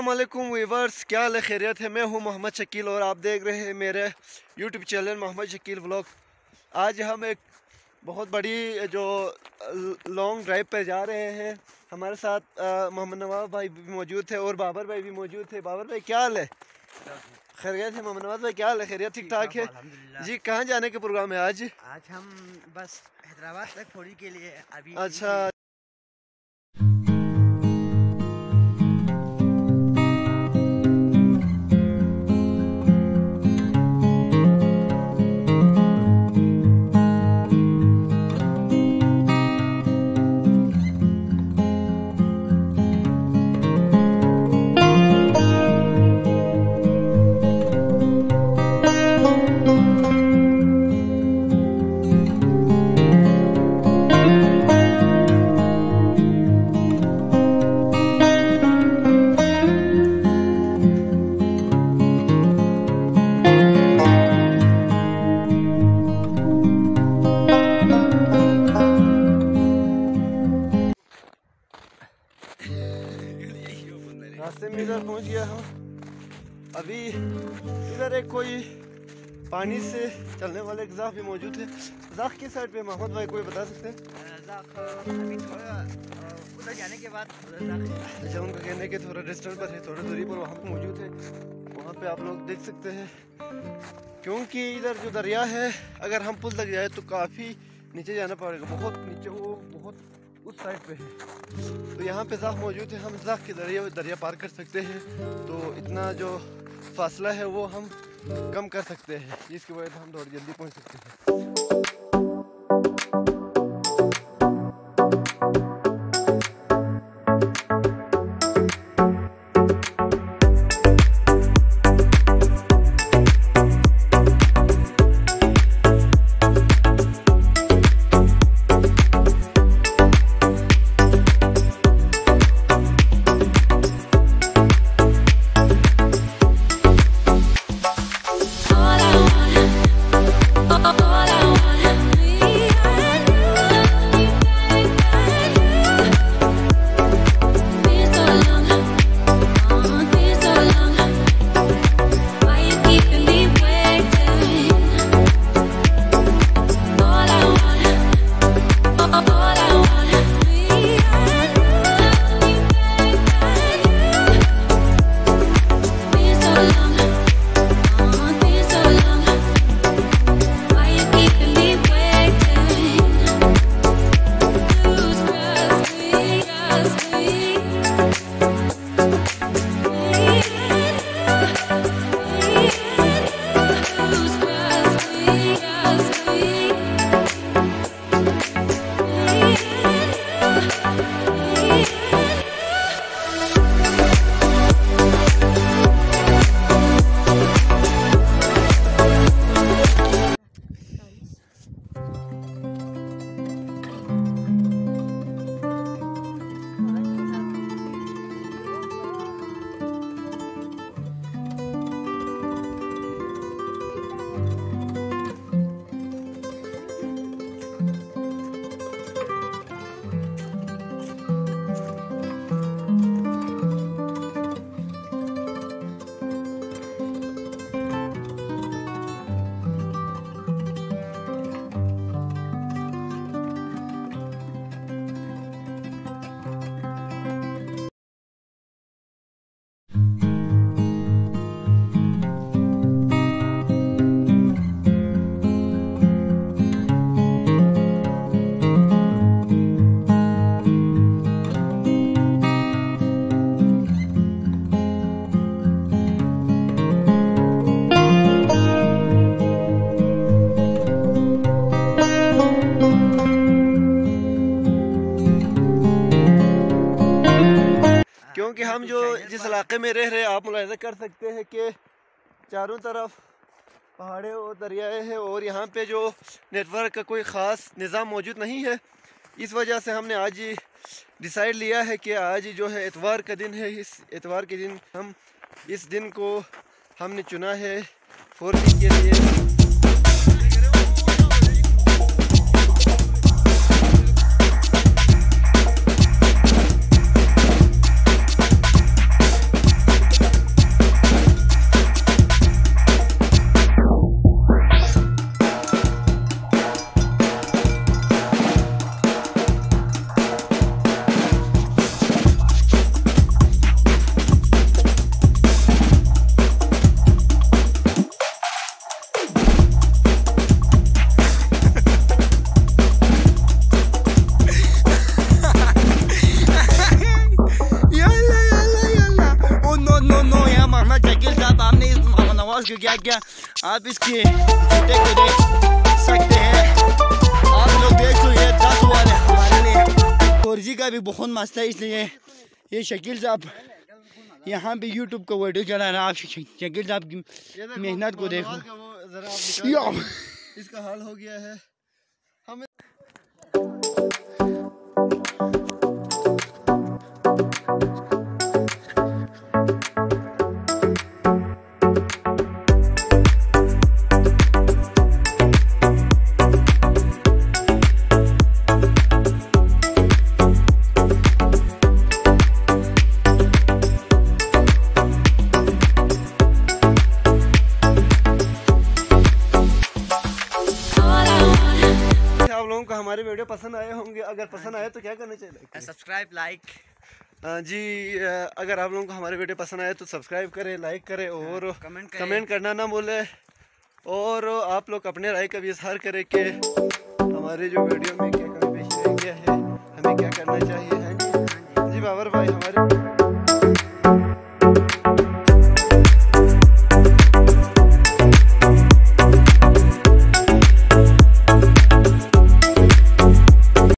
अस्सलाम वालेकुम वीवर्स, क्या हाल है? खैरियत है? मैं हूं मोहम्मद शकील और आप देख रहे हैं मेरे YouTube channel Mohammad Shakeel vlog. आज हम एक बहुत बड़ी जो लॉन्ग ड्राइव पर जा रहे हैं। हमारे साथ मोहम्मद नवाब भाई भी मौजूद थे और बाबर भाई भी मौजूद थे। बाबर भाई क्या हाल है? खैरियत है? मोहम्मद नवाब भाई क्या हाल है? खैरियत ठीक ठाक है जी। कहाँ जाने के प्रोग्राम है आज? आज हम बस हैदराबाद तक थोड़ी के लिए अभी। अच्छा, रास्ते में इधर पहुंच गया हम। अभी इधर एक कोई पानी से चलने वाले जाख भी मौजूद है। जाख की साइड पे मोहम्मद भाई कोई बता सकते हैं? अभी थोड़ा उधर जाने के बाद अच्छा, उनका कहने के थोड़ा डिस्टेंस पर है, थोड़ी दूरी पर वहाँ पे मौजूद है। वहाँ पे आप लोग देख सकते हैं, क्योंकि इधर जो दरिया है अगर हम पुल तक जाए तो काफ़ी नीचे जाना पड़ेगा, बहुत नीचे, वो बहुत उस साइड पे है। तो यहाँ पे जाख मौजूद है, हम जाख के दरिया पार कर सकते हैं। तो इतना जो फासला है वो हम कम कर सकते हैं, जिसकी वजह से हम थोड़ी जल्दी पहुँच सकते हैं। क्योंकि हम जो जिस इलाके में रह रहे हैं, आप मुलाहिज़ा कर सकते हैं कि चारों तरफ पहाड़े और दरियाए हैं और यहाँ पे जो नेटवर्क का कोई ख़ास निज़ाम मौजूद नहीं है। इस वजह से हमने आज डिसाइड लिया है कि आज जो है इतवार का दिन है। इस इतवार के दिन हम इस दिन को हमने चुना है 4 के लिए। क्या आप इसके जूते को देख सकते हैं। आप लोग देख तो ये 10 वाले हमारे लिए 4G का भी बहुत मस्त है, इसलिए ये शकील साहब यहाँ पे यूट्यूब का वीडियो चला रहा है। आप शकील साहब की मेहनत को देखो, इसका हाल हो गया है। हमें हमारे वीडियो पसंद आए होंगे। अगर पसंद आए तो क्या करना चाहिए? Subscribe, like. जी, अगर आप लोगों को हमारे वीडियो पसंद आए तो सब्सक्राइब करें, लाइक करें और कमेंट करना ना भूलें। और आप लोग अपने राय का भी इजहार करें कि हमारे जो वीडियो में क्या कमी पेशी रह गया है, हमें क्या करना चाहिए।